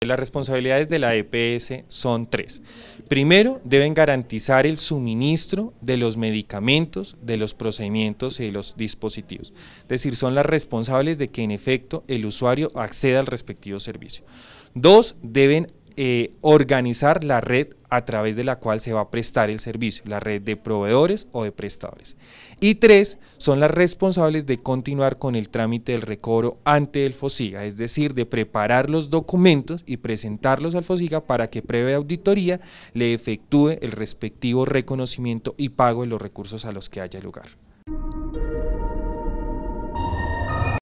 las responsabilidades de la EPS son tres. Primero, deben garantizar el suministro de los medicamentos, de los procedimientos y de los dispositivos. Es decir, son las responsables de que en efecto el usuario acceda al respectivo servicio. Dos, deben organizar la red a través de la cual se va a prestar el servicio, la red de proveedores o de prestadores. Y tres, son las responsables de continuar con el trámite del recobro ante el FOSIGA, es decir, de preparar los documentos y presentarlos al FOSIGA para que previa auditoría le efectúe el respectivo reconocimiento y pago de los recursos a los que haya lugar.